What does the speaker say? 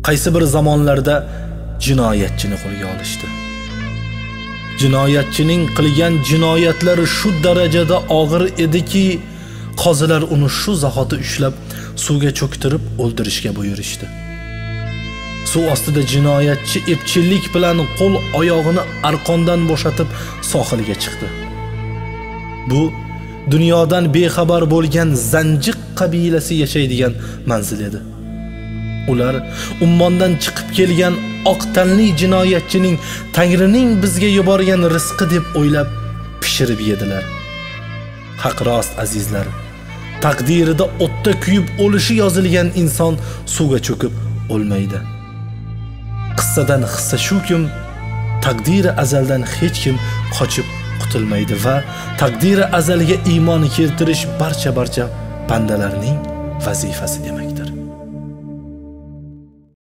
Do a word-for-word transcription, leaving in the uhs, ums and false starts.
qaysi bir zamonlarda jinoyatchini qo'lga olishdi. Jinoyatchining qilgan jinoyatlari shu darajada og'ir ediki, qozilar uni shu zahoti ushlab suvga cho'ktirib o'ldirishga buyurishdi. Suv ostida jinoyatchi epchillik bilan qo'l oyog'ini arqondan bo'shatib sohilga chiqdi. Bu dunyodan bexabar bo'lgan Zanjiq qabilasi yashaydigan manzil edi. Ular ummondan chiqib kelgan oq tanli jinoyatchining Tangrining bizga yuborgan rizqi deb o'ylab pishirib yedilar. Haq rost azizlar, taqdirida o'tda kuyib o'lishi yozilgan inson suvga cho'kib o'lmaydi. Qissadan hissa shukim, taqdiri azaldan hech kim qochib qutulmaydi va taqdiri azalga iymon keltirish barcha barcha bandalarning vazifasi demakdir.